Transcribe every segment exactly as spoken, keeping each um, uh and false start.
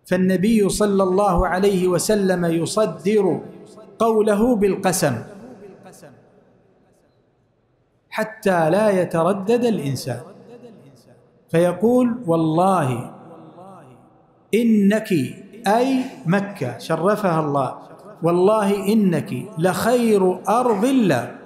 فالنبي صلى الله عليه وسلم يصدر قوله بالقسم حتى لا يتردد الإنسان، فيقول: والله إنك، أي مكة شرفها الله، والله إنك لخير أرض الله،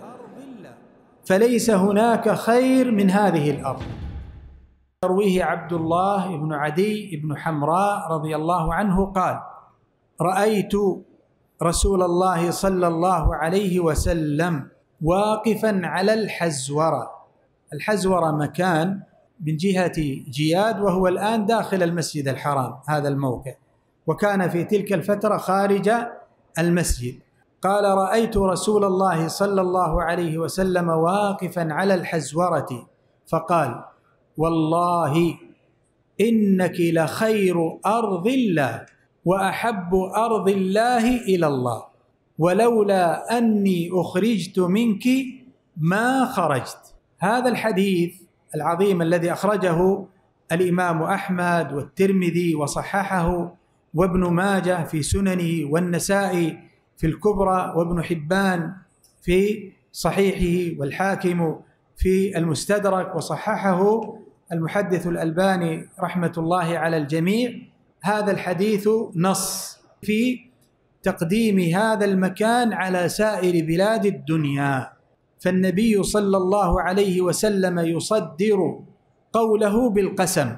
فليس هناك خير من هذه الأرض. يرويه عبد الله بن عدي بن حمراء رضي الله عنه قال: رأيت رسول الله صلى الله عليه وسلم واقفا على الحزورة. الحزورة مكان من جهة جياد، وهو الآن داخل المسجد الحرام هذا الموقع، وكان في تلك الفترة خارج المسجد. قال: رأيت رسول الله صلى الله عليه وسلم واقفا على الحزورة فقال: والله إنك لخير أرض الله وأحب أرض الله إلى الله، ولولا أني أخرجت منك ما خرجت. هذا الحديث العظيم الذي أخرجه الإمام أحمد والترمذي وصححه وابن ماجه في سننه والنسائي في الكبرى وابن حبان في صحيحه والحاكم في المستدرك وصححه المحدث الألباني رحمة الله على الجميع. هذا الحديث نص في تقديم هذا المكان على سائر بلاد الدنيا، فالنبي صلى الله عليه وسلم يصدر قوله بالقسم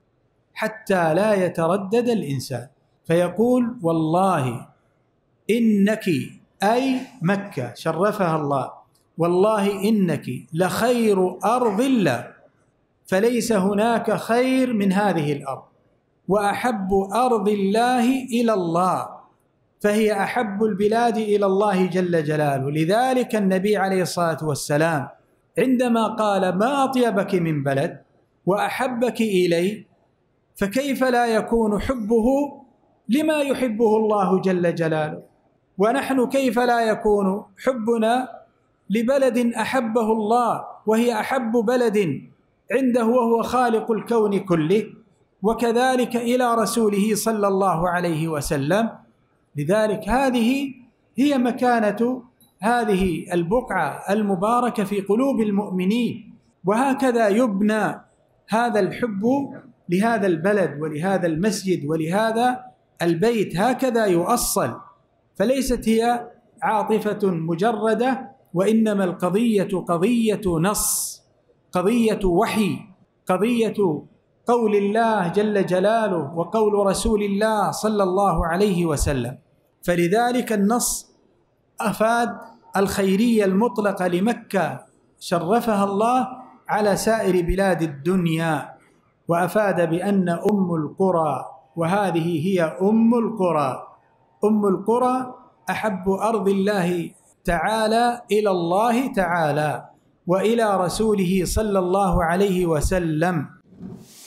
حتى لا يتردد الإنسان، فيقول: والله إنك، أي مكة شرفها الله، والله إنك لخير أرض الله، فليس هناك خير من هذه الأرض، وأحب أرض الله إلى الله، فهي أحب البلاد إلى الله جل جلاله. لذلك النبي عليه الصلاة والسلام عندما قال: ما أطيبك من بلد وأحبك إلي، فكيف لا يكون حبه لما يحبه الله جل جلاله؟ ونحن كيف لا يكون حبنا لبلد أحبه الله وهي أحب بلد عنده وهو خالق الكون كله، وكذلك إلى رسوله صلى الله عليه وسلم. لذلك هذه هي مكانة هذه البقعة المباركة في قلوب المؤمنين، وهكذا يبنى هذا الحب لهذا البلد ولهذا المسجد ولهذا البيت، هكذا يؤصل، فليست هي عاطفة مجردة، وإنما القضية قضية نص، قضية وحي، قضية قول الله جل جلاله وقول رسول الله صلى الله عليه وسلم. فلذلك النص أفاد الخيرية المطلقة لمكة شرفها الله على سائر بلاد الدنيا، وأفاد بأن أم القرى، وهذه هي أم القرى، أم القرى أحب أرض الله تعالى إلى الله تعالى وإلى رسوله صلى الله عليه وسلم.